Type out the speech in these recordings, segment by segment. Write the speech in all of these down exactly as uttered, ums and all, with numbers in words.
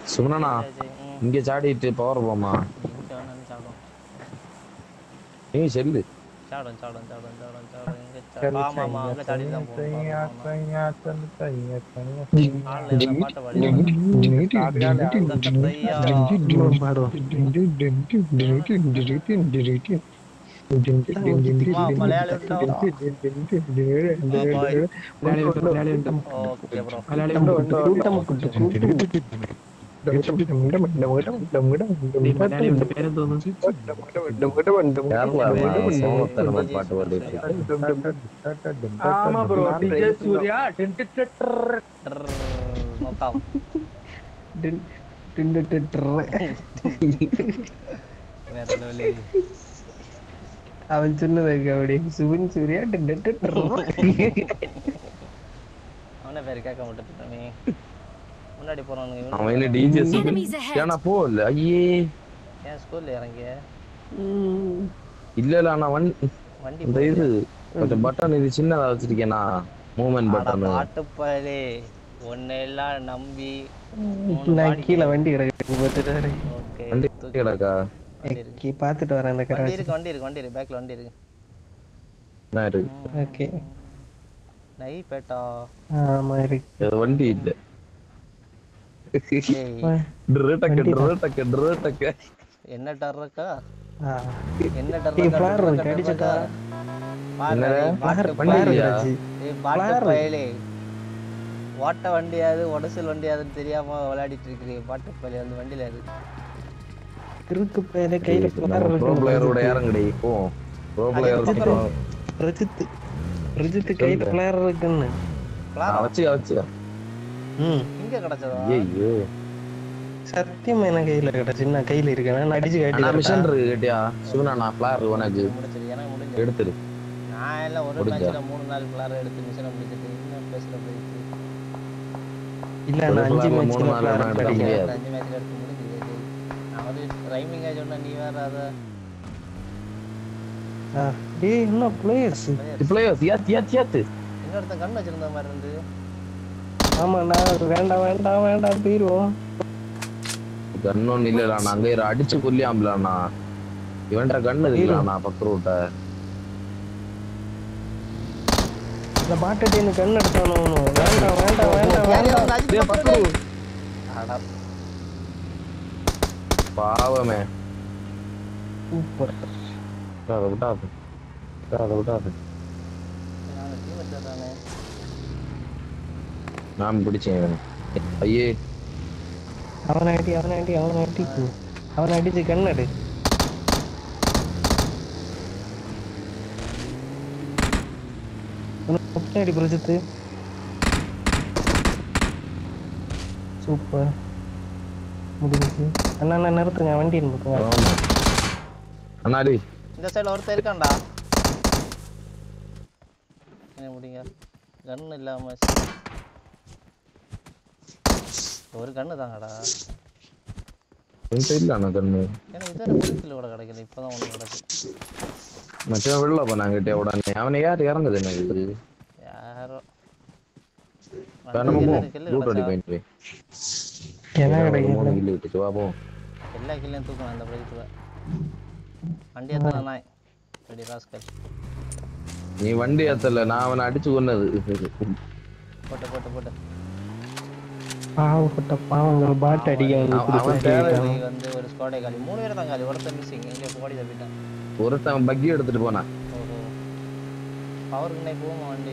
சுமனா இங்க சாடிட்டு பவர் போமா இங்க வந்து சாடும் நீ செல்லு சாடும் சாடும் சாடும் சாடும் சாடும் இங்க ஆமா ஆமா அங்க சாடிட்டு தான் போகணும் ஆன்லைன்ல பாட்ட பாடிடுவாங்க மலையாளி உண்டோ பாய் ஓகே ப்ரோ சோமத்தனமா பாட்டு பாடிட்டு ஆமா ப்ரோ டிஜே சூர்யா நோக்காம் வேற லெவல் அவன் சொன்னது அப்படி சுவன் சூர்யா அவனே பேர் கேட்க மாட்டேன் முன்னாடி போறானுங்க அவன் என்ன டிஜே ஏன்னா போல ஐயே ஏன் ஸ்கூல்ல இறங்கிய இல்ல இல்ல நான் வண்டி வண்டி இந்த இது கொஞ்சம் பட்டன் இது சின்னதா வச்சிருக்கேனா மூவ்மெண்ட் பட்டன் பாட்டு பாரு ஒன்னு எல்லாம் நம்பி நான் கீழே வண்டி கிடக்கு ஓகே வண்டி கிடக்கா பாத்துட்டு வரேன் அந்த வண்டி இருக்கு வண்டி இருக்கு வண்டி இருக்கு பேக்ல வண்டி இருக்கு நான் இருக்கு ஓகே நை பேட்டா ஆமா இருக்கு வண்டி இல்ல ட்ரட்டக்க ட்ரட்டக்க ட்ரட்டக்க என்ன டர்ரக்கா என்ன டர்ரக்கா ஏய் ஃப்ளார் கடிச்சடா பாரு பாட்டு வண்டியா ஏய் பாட்டு பயலே வாட்ட வண்டியாது ஒடசல் வண்டியாதுன்னு தெரியாம விளையாடிட்டு இருக்கீங்க பாட்டு பயலே அந்த வண்டில அது கிறுக்கு பயலே கையில ஃப்ளார் இருக்கு ப்ரோ பிளேயரோட இறங்கடி போ ப்ரோ பிளேயர் ரஜித் ரஜித் கையில ஃப்ளார் இருக்குன்னு ஃப்ளார் வச்சு வச்சு ம் இங்க கடச்சதா ஐயோ சத்தியமா என்ன கையில கடச்சு நான் கையில இருக்கேன் நான் அடிச்சு காட்டி நான் மிஷன் இருக்கு கேட்டியா சிவனா நான் ஃப்ளார் உனக்கு முடிச்சிரு எனக்கு முடிஞ்சு எடுத்துரு நான் எல்லாம் ஒரு மேட்ச்ல மூணு நாலு ஃப்ளார் எடுத்து மிஷனை முடிச்சிட்டு என்ன பேசுற போயிட்டு இல்ல நான் அஞ்சு மேட்ச்ல ஃப்ளார் எடுக்க முடியாது அஞ்சு மேட்ச்ல எடுத்து முடிஞ்சிருச்சு நான் வந்து ரைமிங்கா சொன்னா நீ வேற அத ஆ டேய் என்ன பிளேயர்ஸ் பிளேயர்ஸ் யாத் யாத் யாத் இன்னொருத்த கண்ணு வச்சிருந்த மாதிரி இருந்து ஆமா நான் வேண்டாம் வேண்டாம் வேண்டாம் போயிடுவோம் கண்ணொன்னு இல்லடா நான் அங்கே அடிச்சு கொல்லியாம்லண்ணா இவன்ட கண்ணு இல்லண்ணா பக்கத்து ரோட்ட இந்த பாட்டை எனக்கு கண்ணு எடுத்தானோ வேண்டாம் வேண்டாம் வேண்டாம் வேண்டாம் பக்கத்து பாவமே சூப்பர் அதை விட்டாது அதை விட்டாது நான் பிடிச்சேன் ஐயே அவனை அடி அவனை அடி அவனை அடி அவனை அடிச்சு கண்ணடு அடி பிரஜித்து சூப்பர் முடிஞ்சு அண்ணா அண்ணா நிறுத்துங்க வண்டி நிறுத்துங்க அண்ணாடி இந்த சைடுல ஒருத்தர் இருக்கான்டா என்ன முடிங்க கன் இல்லாம ஒரு கண்ணு தாங்கடா என்கிட்ட இல்ல அண்ணா கண்ணு எனக்கு இதோட புதுக்கில் கூட கிடைக்கல இப்பதான் ஒண்ணு கிடைச்சு மச்சான் வெளில போனாங்க கிட்டே உடனே அவனை யார் இறங்குது எனக்கு யாரோ லூட் அடி பாயிண்ட் என்ன கிடைக்கும் மூணு கில்லு விட்டுச்சு வா போ எல்லா கில்லையும் தூக்கணும் அந்த பிரைஸ்ல வண்டி ஏத்தல நாய் ரெடி ராஸ்கல் நீ வண்டி ஏத்தல நான் அவனை அடிச்சு கொன்னது போட்டு போட்டு போட்டு பாவப்பட்ட பாவங்கள் பாட்டு அடிக்க வந்து ஒரு ஸ்குவாடே காலி மூணு பேர் தான் காலி ஒருத்தன் மிஸ்ஸிங் எங்க போடி தப்பிட்டான் ஒருத்தன் பக்கி எடுத்துட்டு போனான் ஓஹோ பவர் கண்ணே போமா வண்டி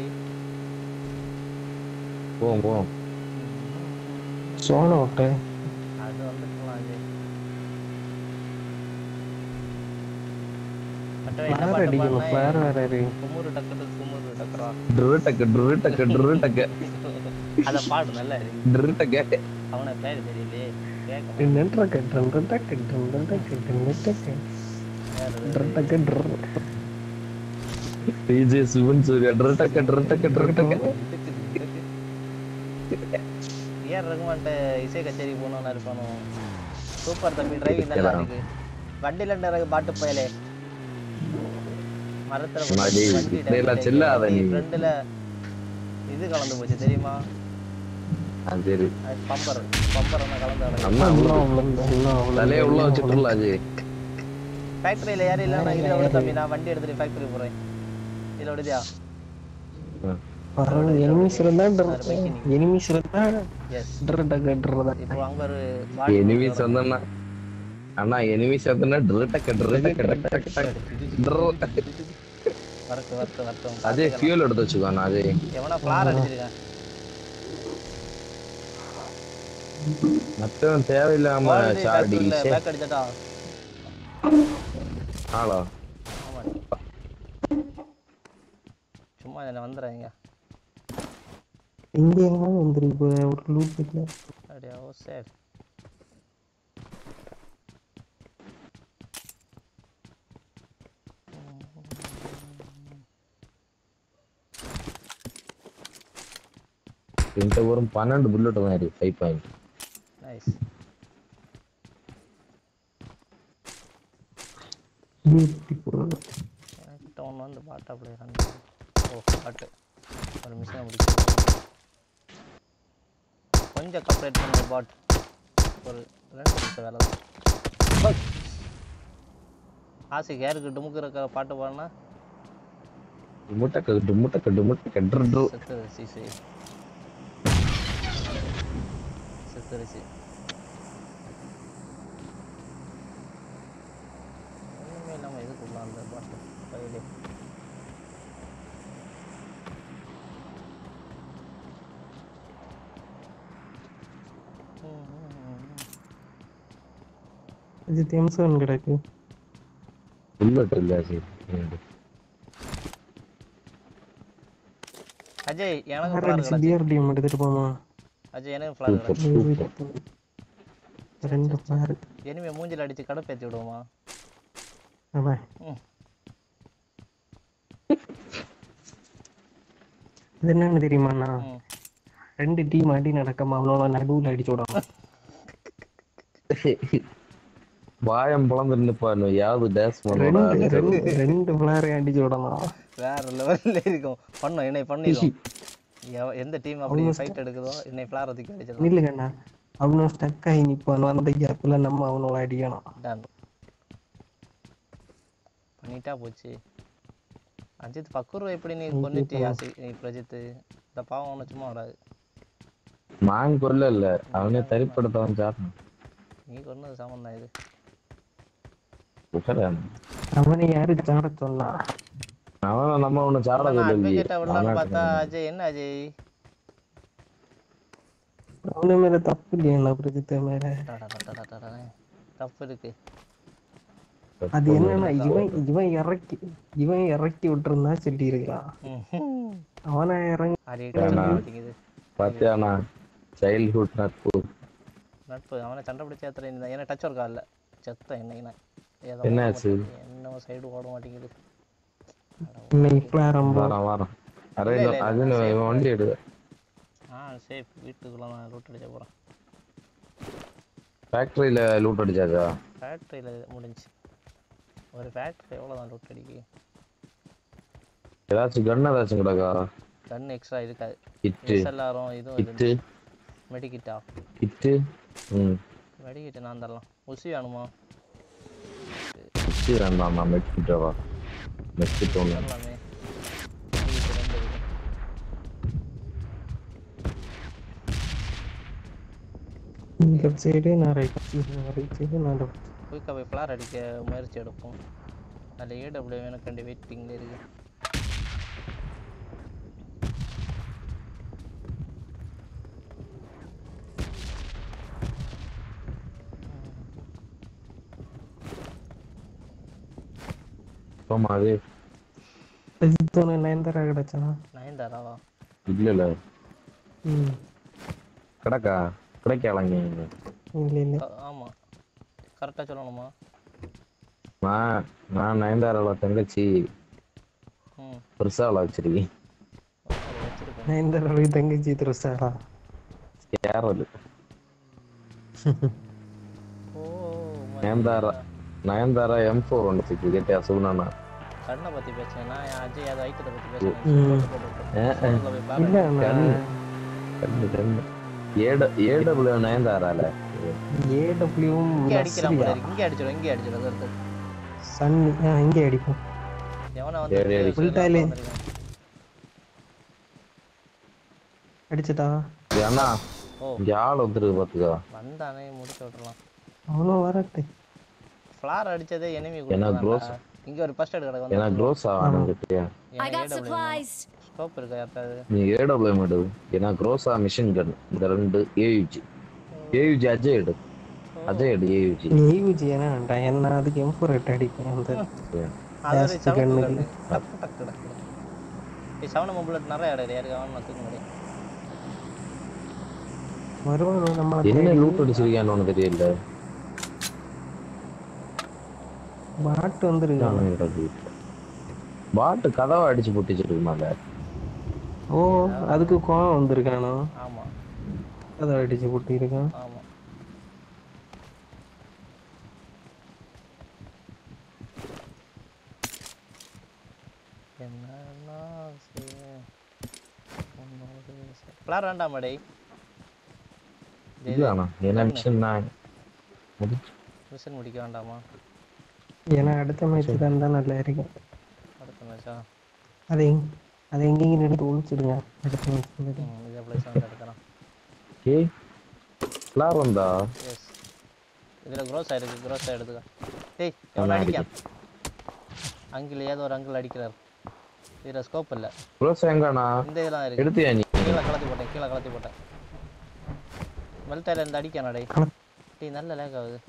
போவோம் போவோம் சோனோ ஓட்ட அது வந்துட்டலாம் அது என்ன அடிக்கணும் ஃப்ளார் வேற இருக்கு குமுறு டக்கு குமுறு டக்கரா ட்ரு டக்கு ட்ரு டக்கு ட்ரு டக்கு அத பாடு நல்லா இருக்கு ட்ரு டக்கு அவன பேர் தெரியலையே கேக்க நின்ற கட்டன் டக் டக் டக் டக் ட்ரு டக் ட்ரு டிஜே சுவன் சூர்யா ட்ரு டக்கு ட்ரு டக்கு ட்ரு டக்கு ஏஆர் ரகுமான்ட்ட இசை கச்சேரி போனோம்னா இருப்பானோ சூப்பர் தம்பி டிரைவிங் நல்லா இருக்கு வண்டில நிறகு பாட்டு பயலே மரத்துல வண்டி செல்லாத நீ ஃப்ரண்ட்ல இது கலந்து போச்சு தெரியுமா ஆ சரி பம்பர் பம்பர் என்ன கலந்து அண்ணா உள்ள இன்னும் தலையை உள்ள வச்சுட்டுல அது ஃபேக்டரியில யாரும் இல்ல நான் இதுல விட தம்பி நான் வண்டி எடுத்துட்டு ஃபேக்டரி போறேன் இதுல விடுதியா பரவாயில்ல எனிமீஸ் இருந்தா எனிமீஸ் இருந்தா எஸ் டர்டா கட்றதா இப்போ அங்க ஒரு பாடி எனிமீஸ் வந்தா அண்ணா எனிமீஸ் வந்தா ட்ரட்ட ட்ரட்ட ட்ரட்ட வரட்டு வரட்டு வரட்டு அதே ஃபியூல் எடுத்து வச்சுக்கோ அண்ணா அது எவனா ஃப்ளார் அடிச்சிருக்கேன் மத்தவன் தேவையில்லாம சாடி பேக் அடிச்சடா ஆளா ஆமா சும்மா என்ன வந்துறாங்க இங்க எங்க வந்திருக்கு ஒரு லூட் இல்ல அடே ஓ சார் இந்த ஒரு பன்னெண்டு புல்லட் மாதிரி ஃபைவ் பாயிண்ட் நைஸ் பியூட்டிஃபுல் எனக்கு டவுன் வந்து பாட்டா ப்ளே பண்ணி ஓ பாட்டு ஒரு மிஷனை முடிச்சு கொஞ்சம் கம்ப்ளீட் பண்ண பாட் ஒரு ரெண்டு நிமிஷம் வேலை தான் ஆசைக்கு யாருக்கு டுமுக்குற பாட்டு பாடினா முட்டை கட்டு முட்டை கட்டு முட்டை கட்டு செத்துரிசி சரி செத்துரிசி ஒன்றுமே இல்லாமல் எதுக்குள்ள அந்த பாட்டு கையிலே இது தெம்சன் கிடக்கு புல்லட் இல்ல சரி அஜய் எனக்கு ஃப்ளார் கிடக்கு டிஆர்டிஎம் எடுத்துட்டு போமா அஜய் எனக்கு ஃப்ளார் கிடக்கு ரெண்டு ஃப்ளார் எனிமே மூஞ்சில அடிச்சு கடுப்பேத்தி விடுவோமா ஆமா இது என்னன்னு தெரியுமாண்ணா ரெண்டு டீம் அடி நடக்காம அவ்வளோ நடுவுல அடிச்சு விடாம வாயம் பழந்து நிப்பாரு யாவது டேஸ் ரெண்டு ரெண்டு ஃப்ளார் அடிச்சு விடலாம் வேற லெவல்ல இருக்கும் பண்ணோம் என்னை பண்ணிடும் எந்த டீம் அப்படி ஃபைட் எடுக்குதோ என்னை ஃப்ளார் தூக்கி அடிச்சிடலாம் இல்லைங்கண்ணா அவனும் ஸ்டக் ஆகி நிற்பான் அந்த கேப்பில் நம்ம அவனோட அடிக்கணும் டன் பண்ணிட்டா போச்சு அஜித் பக்குரு எப்படி நீ கொண்டுட்டி ஆசி நீ பிரஜித் இந்த பாவம் ஒன்று சும்மா வராது நான் கொல்ல இல்ல அவனே தரிப்படுத்தவன் சாப்பிடும் நீ கொண்டது சமம் தான் இது அவனை யாரு சாட சொன்னா அவன் நம்ம ஒண்ணு சாட சொல்லி பார்த்தா அஜய் என்ன அஜய் அவனு மேல தப்பு இல்லையா பிரஜித் மேல தப்பு இருக்கு அது என்னன்னா இவன் இவன் இறக்கி இவன் இறக்கி விட்டுருந்தா சொல்லி இருக்கான் அவனை இறங்கி பாத்தியானா சைல்ட்ஹுட் நட்பு நட்பு அவனை சண்டை பிடிச்ச ஏத்துற ஏன்னா டச் ஒர்க்கா இல்ல செத்த என்னைக்குனா என்னாச்சு என்ன சைடு ஓட மாட்டேங்குது வண்டி எடு ஆ சேஃப் வீட்டுக்குள்ள நான் லூட் அடிச்ச போறேன் ஃபேக்டரியில லூட் அடிச்சாச்சா ஃபேக்டரியில முடிஞ்சு ஒரு ஃபேக்டரி எவ்வளவு தான் லூட் அடிக்கு ஏதாச்சும் கன் ஏதாச்சும் கிடக்கா கன் எக்ஸ்ட்ரா இருக்காது கிட் எல்லாரும் இதுவும் கிட் மெடிக்கிட்டா கிட் ம் மெடிக்கிட் நான் தரலாம் உசி வேணுமா உசி வேண்டாம் நான் மெடிக்கிட் வா மெடிக்கிட் ஒன்று எல்லாமே இந்த சைடு நான் ரைட் சைடு நான் குயிக்காக போய் ஃப்ளார் அடிக்க முயற்சி எடுப்போம் அதில் ஏடபிள்யூ எனக்கு கண்டி வெயிட்டிங்கில் இருக்கு ஆமா அது பிரஜித்தோன நயன்தாரா கிடைச்சா நயன்தாராவா இல்ல இல்ல ம் கிடக்கா கிடைக்கலங்க இல்ல இல்ல ஆமா கரெக்டா சொல்லணுமா நான் நான் நயன்தாராவோட தங்கச்சி ம் பெருசாவில் வச்சிருக்கேன் நயன்தாராவுக்கு தங்கச்சி திருசாரா கேரள ஓ நயன்தாரா நயன்தாரா எம் ஃபோர் ஒன்று வச்சுருக்கு கேட்டியா சுகுணாண்ணா கண்ணை பற்றி பேசுறேன் நான் அஜய் அது ஐட்டத்தை பற்றி இல்ல பேசுறேன் கண்ணு கண்ணு ஏட ஏடபிள்யூ நயன்தாரால ஏடபிள்யூவும் இங்கே அடிக்கலாம் போல நஸ்ரியா இருக்கு. இங்கே அடிச்சிடும் இங்கே அடிச்சிடும் ஒருத்தர். சன்னி ஆ இங்கே அடிப்போம். எவனை வந்து ஏடி, ஏடி. Full tile. அடிச்சதா அண்ணா ஓ இங்க ஆள் வந்துருக்கு பாத்துக்கா. வந்தானே முடிச்சு விட்டுறலாம். அவனும் வரட்டு. ஃப்ளார் அடிச்சதே enemy ஏன்னா gross. கொடுத்தான்டா. இங்க ஒரு ஃபர்ஸ்ட் எய்ட் கிடக்கு ஏன்னா வந்து. க்ரோஸ் ஆகணும் கிட்டியா. I got supplies. ஸ்கோப் இருக்கா யாராவது? நீ ஏடபிள்யூ எடு. ஏன்னா க்ரோஸா மிஷின் கன் இந்த ரெண்டு ஏயுஜி ஏயுஜி அஜய் எடு. அஜய் எடு ஏயுஜி. ஏயுஜி என்ன வேண்டாம் என்ன அதுக்கு எம் ஃபோர் எட்டு அடிக்கும் அந்த அது ஒரு Fast சவுண்ட் gun கண்ணு. க்கு. டக்கு டக்கு டக்கு. ஏய் செவன் புல்லட் நிறைய இடம் யாருக்கு அவன் தூக்க முடியும். வருவாங்க நம்ம என்ன லூட் அடிச்சிருக்கான்னு உனக்கு தெரியல. பாட்டு வந்துருக்கு. பாட்டு கதவை அடிச்சு பொட்டிச்சிருக்குமால. ஓ அதுக்கு கோவம் வந்திருக்கானோ ஆமா அதை அடிச்சு போட்டு இருக்கான். ஆமா என்னன்னா ஃப்ளார் வேண்டாம் டேய். இல்ல அண்ணா என்ன மிஷன் நான் முடிச்சு மிஷன் முடிக்க வேண்டாமா? ஏன்னா அடுத்த மேட்ச் தான் தான் நல்லா இருக்கும். அடுத்த மேட்சா? அதை எங்க- அதை எங்கேயும் எடுத்து ஒழிச்சிடுங்க அடுத்த மேட்ச். ம் இதே பிளேஸ் வந்து எடுக்கறேன். ஏய் ஃப்ளார் வந்தா எஸ் இதுல க்ரோஸ் ஆயிருக்கு. க்ரோஸ் எடுத்துக்க. டேய் எவன் அடிக்கான்? அங்கிள் ஏதோ ஒரு அங்கிள் அடிக்கிறார். இதுல ஸ்கோப் இல்ல. க்ரோஸ் எங்கண்ணா இந்த இதெல்லாம் இருக்கு. எடுத்தியா நீ? கீழே கலத்தி போட்டேன். கீழே கலத்தி போட்டேன். மெல்டைல இருந்து அடிக்கானா டேய்? டேய் நல்ல லேக் ஆகுது.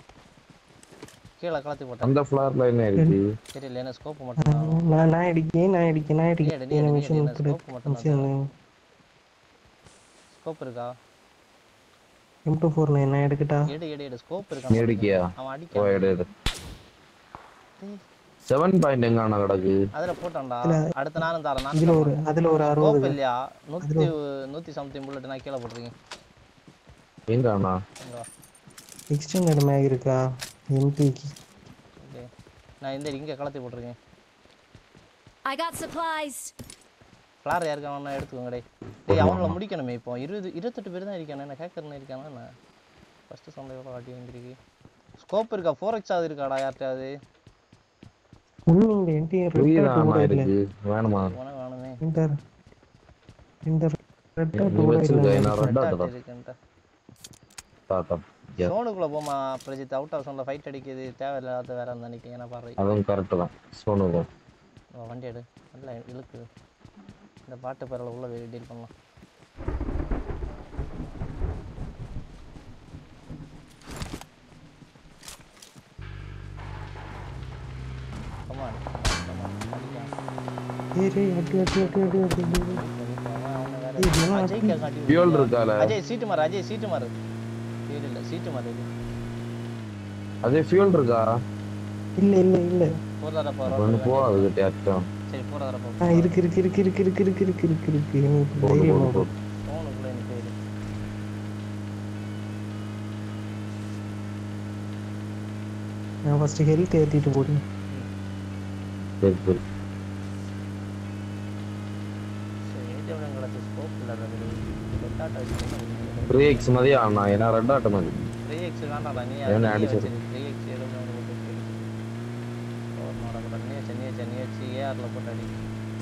கீழே கலத்தி போட்டேன். அந்த ஃப்ளார்ல என்ன இருக்கு? தெரியல என்ன ஸ்கோப் மட்டும் தான். நான் நான் அடிக்கேன் நான் அடிக்கேன் நான் நீ எடு, நீ எடு, அடிக்கேன் நீ மிஷின் எடு, கொடு scope மட்டும் தான் மிஷின் ஸ்கோப் இருக்கா? எம் டூ ஃபோர் நைன் நான் எடுக்கட்டா? எடு எடு எடு ஸ்கோப் நீ இருக்கா? எடுக்கியா? அவன் ஓ அடிக்கான். எடு எடு. செவன் பாயிண்ட் எங்கண்ணா கிடக்கு? அதுல போட்டான்டா. இல்ல, அடுத்த நானும் தரேன். இதுல நான் ஒரு அதுல ஒரு ஸ்கோப் அறுபது இல்லையா? நூத்தி நூத்தி சம்திங் புல்லட் நான் கீழே போட்டுருக்கேன். எங்கண்ணா? இங்க எக்ஸ்டெண்டட் மேக் இருக்கா எம்பிக்கு? ஓகே நான் இந்த இங்க கலத்தி போட்டுருக்கேன். I got supplies. ஃப்ளார் யாருக்கு அவனா எடுத்துக்கோங்க டேய். டேய் அவங்கள முடிக்கணுமே இப்போ. இருபது இருபத்தெட்டு பேர் தான் இருக்கானே. நான் ஹேக்கர்னு இருக்கானா நான் ஃபர்ஸ்ட் சண்டை எவ்வளோ ஆட்டி வந்திருக்கு. ஸ்கோப் இருக்கா? ஃபோர் எக்ஸ் ஆகுது இருக்காடா யார்கிட்டயாவது? உண்மைங்க என்டிஆர் புரியுதாண்ணா கூட இல்ல. இருக்கு வேணுமா? உனக்கு வேணுமே. இந்த இந்த ரெட் நீ கூட வச்சிருக்க இல்ல. என்ன ரெட் ஆட்டா இருக்குன்ட்டு தாத்தா. சோனுக்குள்ள போமா பிரஜித். அவுட் ஆஃப் சோன்ல ஃபைட் அடிக்குது. தேவையில்லாத வேற அந்த நினைக்கிறேன். என்ன பாரு அதுவும் கரெக்ட் தான். சோனுக்கும் வண்டி எடு. நல்லா இழுக்கு. இந்த பாட்டு பேரில் உள்ள டீல் பண்ணலாம். கமான் கமான் அடிக்கலாம். ஏய் ரே அடி அடி அடி அடி அடி அடி. அவனை வேற ஏய், இதெல்லாம் அஜய் கே காட்டி ஃபியூல் இருக்கால? அஜய் சீட்டு மாறு. அஜய் சீட்டு மாறு. ஃபியூல் இல்ல சீட்டு மாறு. அதே ஃபியூல் இருக்கா? இல்ல இல்ல இல்ல போறதா ஒண்ணு போறோம். போ அதுகிட்ட அர்த்தம். சரி போறதா போ. ஆ இருக்கு இருக்கு இருக்கு இருக்கு இருக்கு இருக்கு இருக்கு இருக்கு இருக்கு எனக்கு போடு தைரியமா போடு போ. போடு. சோனுக்குள்ள எனக்கு இது. நான் ஃபர்ஸ்ட் ஹெல்த் ஏத்திட்டு போறேன். சரி சரி. சரி ஏடிஎம்ங்களோட ஸ்கோப் இல்ல அது. ரெட் ஆட்டோ த்ரீ எக்ஸ் மதியா அண்ணா ஏன்னா ரெட் ஆட்டம் அது. த்ரீ எக்ஸ் வேண்டாம்டா. நீ என்ன அது அடிச்சது? த்ரீ எக்ஸ் எடுங்க போட்டு சரி. ஓ மாட கூட நீ சென்னை சென்னை வச்சு ஏஆர்ல போட்டு அடி.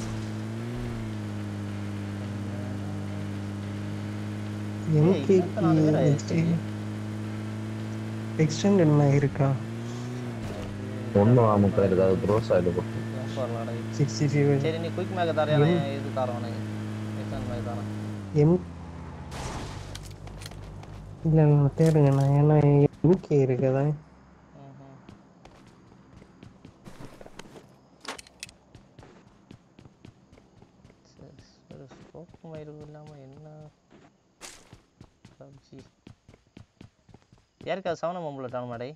எம்கே நாலு பேர் ஆயிடுச்சு. எக்ஸ்டெண்டட் மேக் இருக்கா? ஒன்றும் ஆமாக்கா இருக்காது. க்ரோஸ் ஆகிட்டு போட்டு வரலாடா. சிக்ஸ்டி ஃபைவ் சரி நீ குயிக் மேக் தரையா? இது தரோம் உனக்கு. எக்ஸான் மேக் தரேன். எம் இல்ல நான் தேடுங்க நான் ஏன்னா எம்கே இருக்குதா? ம்ஹும். சரி சரி ஸ்கோப் மயிறு இல்லாம என்ன பப்ஜி யாருக்கா சவன மம்புல டானுமாடே?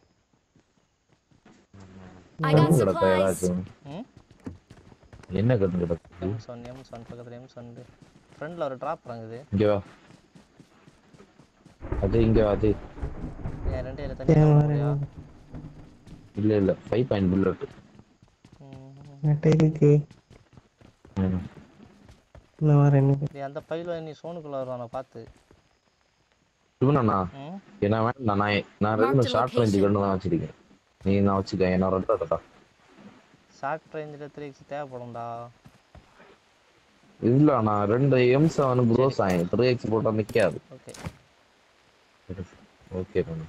I got கிடக்கா supplies. ஏதாச்சும்? ம் என்ன கட்டு கிடக்கு? எம் ஒன் எம் ஒன் பக்கத்துல எம் ஒன் ஃப்ரண்ட்ல ஒரு டிராப் இறங்குது. இங்க வா. அது இங்க வா அது. ஏன் ரெண்டு இல்ல தண்ணி போறியா? இல்ல இல்ல ஃபைவ் பாயிண்ட் புல்லட். நெட்டைக்கு ம். நான் வரேன். நீ அந்த பையில நீ சோனுக்குள்ள வருவான பாத்து. இவனா ம் என்ன வேண்டாம் நான் நான் Marked ரெண்டு a ஷார்ட் ரேஞ்ச் location. கண்ணு தான் வச்சிருக்கேன் நீ நான் வச்சுக்க என்ன ரெண்டு டட்டா ஷார்ட் ரேஞ்சில் த்ரீ எக்ஸ் தேவைப்படும்டா. இல்ல நான் ரெண்டு எம் செவன் ப்ரோ சரி. சாய் த்ரீ எக்ஸ் போட்டா நிக்காது ஓகே ஓகே பண்ணு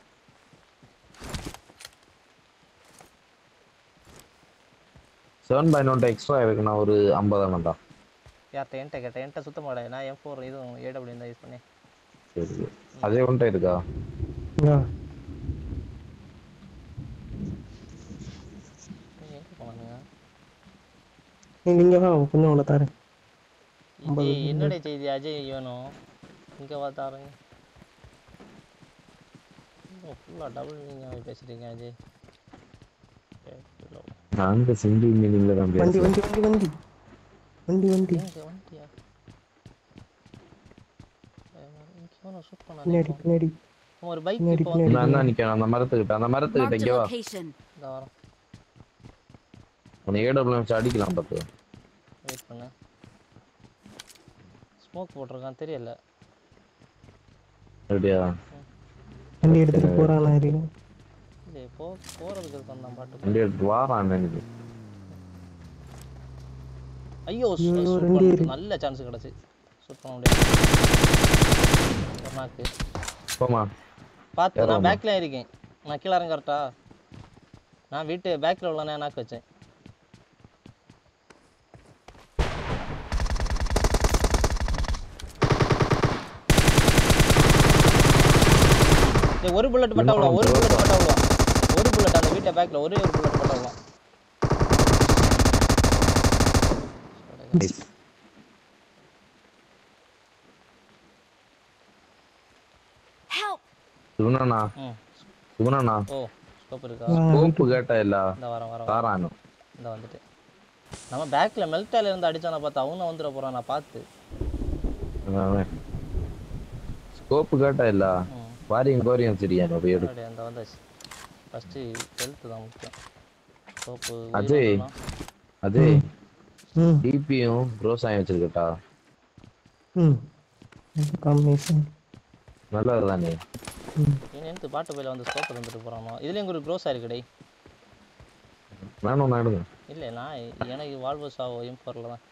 செவன் பாயிண்ட் ஒன் எக்ஸ்ட்ரா இருக்கு நான் ஒரு ஐம்பது வேண்டாம் யார்கிட்ட என்கிட்ட கேட்டேன் என்கிட்ட சுத்தமாட நான் எம் ஃபோர் இதுவும் ஏடபிள்யூ தான் யூஸ் பண்ணி. சரி அதே ஒன்றை இருக்கா யா நீங்கள் எங்கே போனானுங்க? நீ இங்க வா கொஞ்சம் உள்ள தரேன். இது என்னுடைய செய்தி அஜய் வேணும் இங்கே பார்த்தாருங்க. ஃபுல்லாக டபுள் நீங்கள் பேசுகிறீங்க அஜய். நாங்க சிங்கிள் மீனிங்ல தான் வண்டி பேசுறோம் வண்டி வண்டி வண்டி வண்டி வண்டி இங்கே வந்துட்டியா? இங்கே வேணும் ஷூட் பின்னாடி பண்ணாதே. பின்னாடி ஒரு பைக் பின்னாடி இப்போ பின்னாடி நான் தான் நிக்கிறேன் அந்த மரத்துக்கிட்ட அந்த மரத்துக்கிட்ட Marked a இங்க வா location. இந்த வாரம் உன்னை ஏடபிள்யூ வச்சு அடிக்கலாம் பார்த்து வெயிட் பண்ணு. ஸ்மோக் போட்டிருக்கான் தெரியல. அப்படியா வண்டி எடுத்துட்டு போறான் நான் இருக்கேன். இல்லையே போ போகிறதுக்கு இருக்கான் தான் பாட்டு. வண்டி எடுத்து வாரான் எனக்கு ஐயோ ஐயோ, shoot ரெண்டு பண்றதுக்கு இருக்கு. நல்ல சான்ஸ் கிடச்சி ஷூட் பண்ண முடியாது. ஒரு நாக்கு போமா பார்த்து யாரோ நான் ஒண்ணு. பேக்கில் இருக்கேன். நான் கீழே இறங்க கரெக்டா? நான் வீட்டு பேக்கில் உள்ளனே நாக்கு வச்சேன். டேய், ஒரு புல்லட் பட்டா விழுவான் ஒரு புல்லட் பட்டா விழுவான் ஒரு புல்லட் அந்த வீட்டை பேக்கில் ஒரே ஒரு புல்லட் பட்டா விழுவான். Help! இவனா ம் இவனா ஓ ஸ்கோப் இருக்கா? கோப்பு கேட்டா இல்ல இந்த வாரம் வர தாரானு இந்த வந்துட்டு நம்ம பேக்கில் மெல்டால இருந்து அடிச்சானா பார்த்து அவனும் வந்துட போகிறான் நான் பார்த்து. ஸ்கோப்பு கேட்டா இல்ல ம் வாரியம் கோரியம் சரியா போய் எடு அப்படியே அந்த வந்தாச்சு. ஃபஸ்ட்டு ஹெல்த்து தான் முக்கியம். சோப்பு அஜய் அஜய் ம் டிபியும் ப்ரோசாயம் வச்சிருக்கட்டா ம் காம்பினேஷன் நல்லது தானே ம் நீ எடுத்து பாட்டு பையில வந்து ஸ்கோப்பை தந்துட்டு போகிறானோ இதுலேயும் ஒரு க்ரோஸ் ஆயிருக்குடே. வேணும் நான் எடுங்க இல்லை நான் எனக்கு வால்வோ சாவோ எம் ஃபோரில் தான்.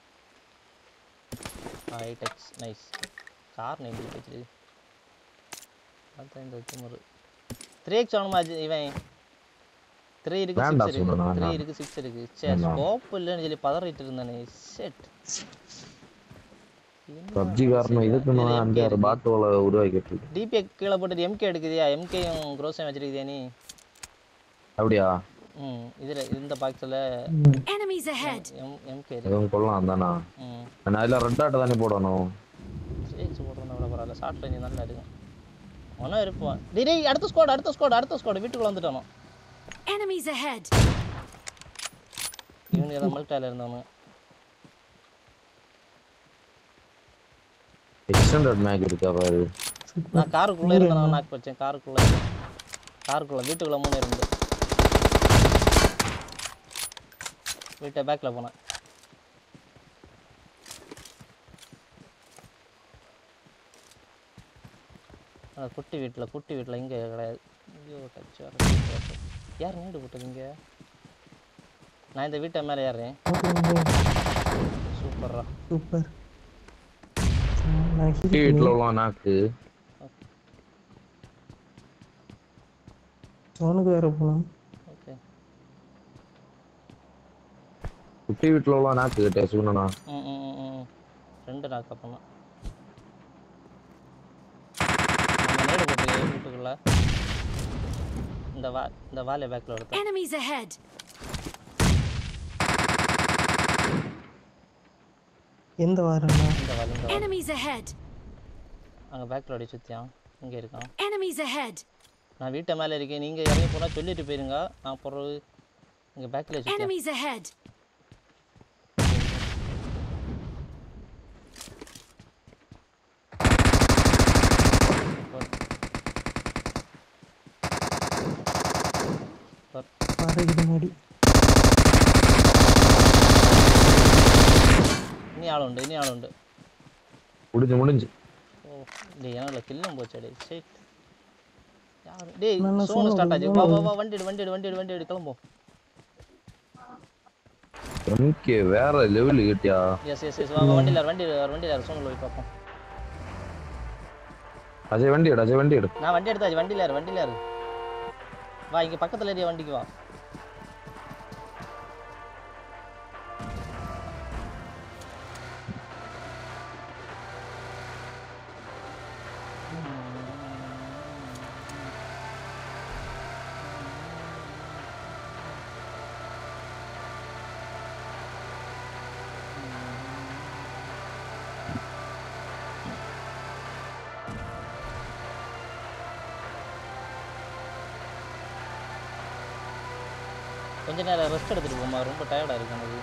ஐடெக்ஸ் நைஸ் கார் நைன்டி வச்சு அதான் இந்த திமுரு. த்ரீ எக்ஸ் வேணுமா இவன்? த்ரீ இருக்கு வேண்டாம் சிக்ஸ் இருக்கு சொல்லணும், த்ரீ வேண்டாம். இருக்கு சிக்ஸ் இருக்கு சரி ஸ்கோப் இல்லைன்னு சொல்லி பதறிட்டு இருந்தானே செட். பப்ஜி காரணம் இதுக்கு நான் அஞ்சாறு பாட்டுகளை உருவாக்கிட்டு இருக்கேன் டிபி கீழே போட்டு எம்கே எடுக்குதியா? எம்கேயும் க்ரோஸையும் வச்சிருக்கியா நீ? அப்படியா ம் இதில் இந்த பாக்ஸில் Enemies ahead! எம் எம்கே இருக்கு. எதுவும் கொள்ளலாம் தானா ம் நான் அதில் ரெட் ஆட்டை தானே போடணும் ஸ்டேஜ் போடுறதா விட பரவாயில்ல ஷார்ட் ரேஞ்ச் நல்லா இருக்கும். ஒன்றும் இருப்பான். டேய் டேய் அடுத்த ஸ்குவாட் அடுத்த ஸ்குவாட் அடுத்த ஸ்குவாட் வீட்டுக்குள்ள வந்துட்டானோ. Enemies ahead! இவனுக்கு ஏதாவது மல்டால இருந்தவனு. எக்ஸ்டெண்டட் மேக் இருக்கா பாரு நான் காருக்குள்ளே இருந்தேன் நாக்கு வச்சேன் காருக்குள்ளே காருக்குள்ளே வீட்டுக்குள்ளே மூணு இருந்து வீட்டை பேக்கில் போனேன். அந்த குட்டி வீட்டில் குட்டி வீட்டில் இங்கே கிடையாது. ஐயோ டச் யார் நீடு போட்டது இங்கே? நான் இந்த வீட்டை மேலே ஏறுறேன். சூப்பர்ரா சூப்பர் நான் குட்டி வீட்டில் உள்ள நாக்கு அவனுக்கு வேற போகணும். ஓகே குட்டி வீட்டில் உள்ள நாக்கு கிட்டே சூனனா ம் ம் ம், ம் ரெண்டு நாக்கு அப்போனா நம்ம நேடு போட்டு வீட்டுக்குள்ள இந்த வா இந்த வாலை பேக்கில் எடுத்தேன். Enemies ahead! எந்த வாரம்னா இந்த வால் இந்த வால் Enemies ahead! அங்கே பேக்கில் அடி சுற்றியான் இங்கே இருக்கான். Enemies ahead! நான் வீட்டை மேலே இருக்கேன். நீங்கள் இறங்கி போனால் சொல்லிட்டு போயிருங்க. நான் பிறகு இங்கே பேக்கில் சுற்றியான். Enemies ahead! பாறைக்கு பின்னாடி இனி ஆள் உண்டு இனி ஆள் உண்டு. முடிஞ்சு முடிஞ்சு ஓ டேய் என்னல கில்லும் போச்சு டேய் ஷிட் யார் டேய் நான் நான் சோன் ஸ்டார்ட் ஆச்சு சொன்னேன். வா வா வா வண்டி எடு வண்டி எடு வண்டி எடு வண்டி எடு கிளம்பு எம்கே வேற லெவல் கிட்டியா எஸ் எஸ் எஸ் வா வா வண்டில வண்டி வண்டில சோன்ல போய் பாப்போம் அஜய் வண்டி எடு அஜய் வண்டி எடு நான் வண்டி எடுத்தாச்சு வண்டில இரு வண்டில இரு வா இங்க பக்கத்துல ஏறிய வண்டிக்கு வா கொஞ்ச நேரம் ரெஸ்ட் எடுத்துட்டு போமா ரொம்ப டயர்டா இருக்கு எனக்கு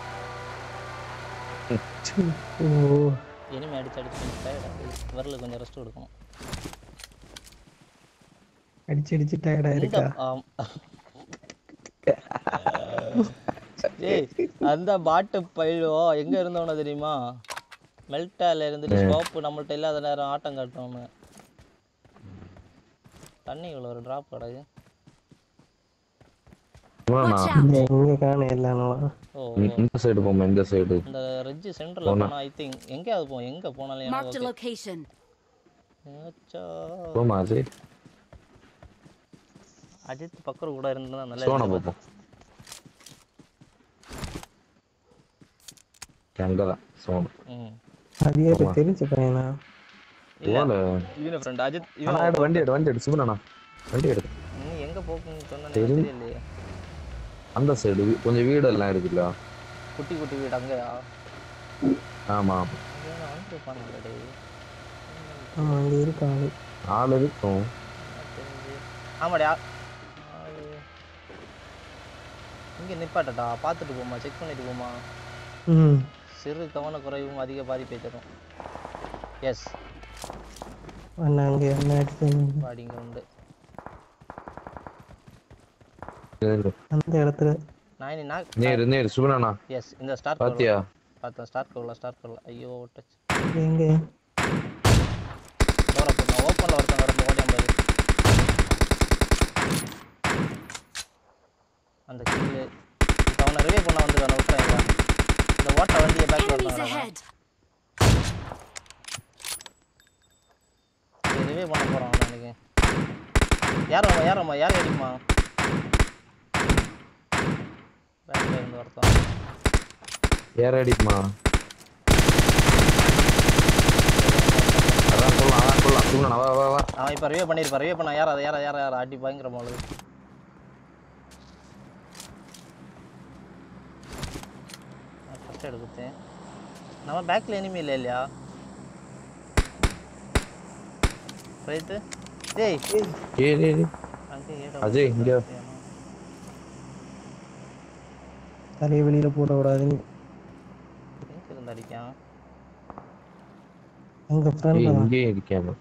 ஓ இனிமே அடிச்சு அடிச்சு கொஞ்சம் டயர்டா இருக்கு வரல கொஞ்சம் ரெஸ்ட் எடுக்கணும் அடிச்சு அடிச்சு டயர்டா இருக்கா ஆம். ஏய் அந்த பாட்டு பயிலோ எங்க இருந்தவன தெரியுமா மெல்டால இருந்துட்டு ஸ்கோப் நம்மள்ட்ட இல்லாத நேரம் ஆட்டம் காட்டுவோம் தண்ணிக்குள்ள ஒரு டிராப் கிடக்கு Watch out! இங்க இங்க காண எல்லாரும் ஓ இந்த சைடு போமா இந்த சைடு இந்த ரெஜ் சென்டர்ல போனா ஐ திங்க் எங்கயாவது போ எங்க போனாலும் Marked a எனக்கு location. ஓகே போமா அஜய் அஜித் பக்கர் கூட இருந்தா நல்லா சோனா இருந்திருக்கும். போப்போம் கங்கல சோனா ம் அது ஏன் தெரிஞ்ச பையனா இல்ல போல இவன ஃப்ரெண்ட் அஜித் அண்ணா இவன் எடு வண்டி எடு வண்டி எடு சிவனா வண்டி எடு நீ எங்க போகணும்னு சொன்னா தெரியும். தெரியலையே அந்த சைடு கொஞ்சம் வீடெல்லாம் இருக்குல்ல குட்டி குட்டி வீடு அங்கயா ஆமா அங்க நான் வந்து பண்ணல டேய் ஆமா அங்க இருக்காங்க ஆள் இருக்கும் தெரிஞ்சு ஆமாடா ஆளு. இங்க நிப்பாட்டடா பார்த்துட்டு போமா செக் பண்ணிட்டு போமா ம் சிறு கவனக்குறைவும் அதிக பாதிப்பை தரும் எஸ் அண்ணா அங்க என்ன அடிச்சு பாடிங்க உண்டு அந்த இடத்துல நான் நான் நேரு நேரு சுகுணாண்ணா எஸ் இந்த ஸ்டார்ட் பாத்தியா பார்த்தேன் ஸ்டார்ட் கோல ஸ்டார்ட் கோல ஐயோ டச் எங்க டோரை போட்டு ஓப்பனில் ஒருத்தன் வரப்போ ஓடியாம் பாரு அந்த கில்லு இப்போ அவனை ரிவே பண்ண வந்து அவனை விட்டுறாங்க இந்த ஓட்ட வண்டியை பேக் Enemies வரலாம் ahead! ரிவே பண்ண போகிறான் அவன் எனக்கு யாரம்மா யாரம்மா யார் அடிக்குமா பேக்கில் இருந்து ஒருத்தன் ஏற அடிக்குமா அதான் சொல்லலாம் அதான் சொல்லலாம் சுகுணா வா வா வா அவன் இப்போ ரிவே பண்ணியிருப்பான் ரிவே பண்ண யாரா யாரா யாரா யாரா அடி பயங்கர மாலு ஃபஸ்ட் எடுக்குத்தேன் நம்ம பேக்கில் எனிமி இல்லை இல்லையா ரைட்டு டேய் ஏய் ஏய் ஏய். அங்கே ஏடா அஜய் இங்க தலையை வெளியில போட கூடாதுன்னு எங்கே இருந்து அடிக்கான் அங்க ஏய் ஃப்ரெண்ட்ல இங்கே இருக்காம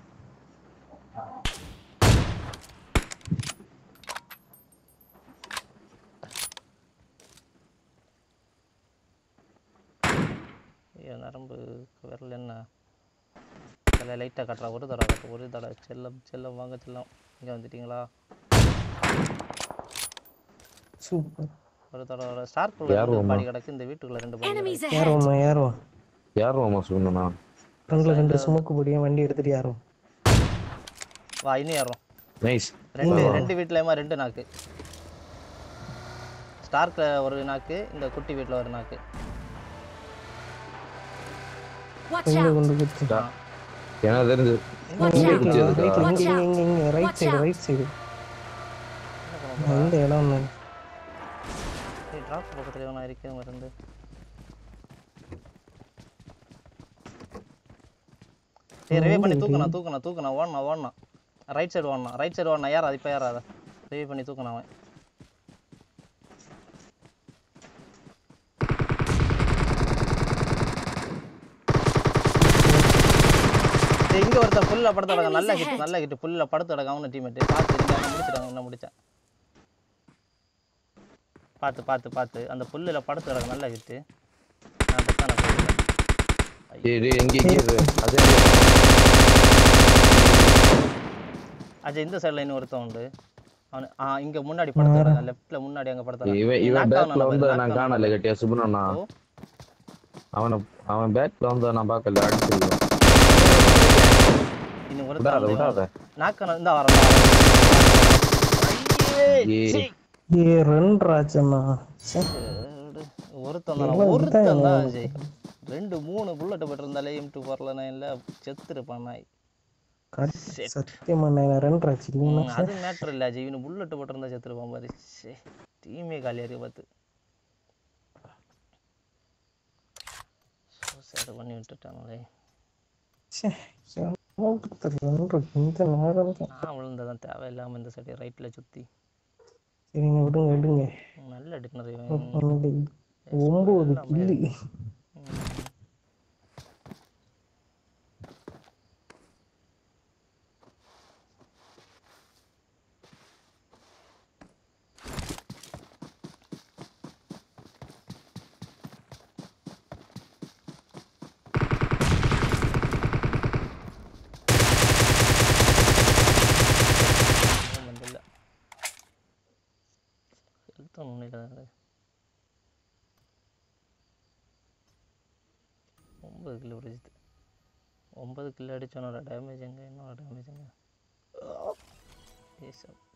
ஐயோ நரம்பு விரல் என்ன தலை லைட்டாக காட்டுறா ஒரு தடவை காட்டு ஒரு தடவை செல்லம் செல்லம் வாங்க செல்லம் இங்கே வந்துட்டீங்களா சூப்பர் ஒரு தடவை ஸ்டார்க்குள்ள யார் ரெண்டு உமா? பாடி கிடக்கு இந்த வீட்டுக்குள்ள ரெண்டு பாடி Enemies கிடக்கு. ahead! யாரும்மா யாரும் யார் வாமா சுகுணா ஃப்ரெண்ட்ல ரெண்டு சுமக்கு பொடியா வண்டி எடுத்துட்டு யாரும் வா இன்னும் ஏறுறோம் நைஸ் ரெண்டு ரெண்டு வீட்லயுமா ரெண்டு நாக்கு ஸ்டார்க்ல ஒரு நாக்கு இந்த குட்டி வீட்டில் ஒரு நாக்கு Watch எங்க out! கொண்டு குத்து எனக்கு தெரிஞ்சு Watch இங்கே out! குச்சி ரைட்ல இருக்கா இங்க இங்க இங்க இங்க right Watch side out. Right side என்ன பண்ண இந்த இடம் தான் போறா ட்ராப் பக்கத்துல எவனா இருக்கே மருந்து ஏய் ரிவே பண்ணி தூக்குனா தூக்குனா தூக்குனா ஓடனா ஓடனா ரைட் சைடு ஓடனா ரைட் சைடு ஓடனா யார் அது இப்போ யார் அதை ரிவே பண்ணி தூக்குனா அவன் டேய், இங்க ஒருத்தன் புல்ல படுத்து கிடக்க நல்ல Enemies ஹிட் ahead. நல்ல ஹிட் புல்ல படுத்து கிடக்க அவன டீம்மேட் பார்த்து இருக்காங்க முடிச்சிட்டாங்க என்ன முடிச்சேன் பார்த்து பார்த்து பார்த்து அந்த புல்லுல படுத்து கிடக்க நல்ல ஹிட் நான் பெத்தான போயிட்டேன் டேய் டேய் எங்க எங்க இரு அஜய் அஜய் இந்த சைடுல இன்னும் ஒருத்தன் உண்டு அவனு ஆ இங்க முன்னாடி படுத்துறாங்க லெஃப்ட்ல முன்னாடி அங்க படுத்துறாங்க இவன் இவன் பேக்ல வந்து நான் காணல கட்டியா சுபனண்ணா அவன அவன் பேக்ல வந்து நான் பார்க்கல அடிச்சிருக்கேன் இன்னும் விடாத ஒருத்தன் விடாத நாக்கான இந்த வரல ஏய் ஏ ரெண்டு ராஜண்ணா ஒருத்தன் தான் ஒருத்தன் தான் அஜய் ரெண்டு மூணு புல்லட் போட்டு இருந்தாலே எம் டூ வரல நான் இல்ல செத்துருப்பான் நாய் சத்தியமா நான் ரெண்டு ராஜ் அது மேட்டர் இல்ல அஜய் இவனு புல்லட் போட்டு இருந்தா செத்துருப்பான் பாரு டீமே காலியா இருக்கு பார்த்து சூசைட் பண்ணி விட்டுட்டாங்களே இந்த நேரம் நான் விழுந்ததான் தேவையில்லாம இந்த சைடு ரைட்ல சுத்தி சரிங்க விடுங்க விடுங்க நல்ல எடுக்கணும் ஒன்பது கில்லு ஒன்பது கிலோ அடிச்சுது ஒன்பது கிலோ அடிச்சோன்னோட டேமேஜ் எங்க என்னோட டேமேஜ் எங்க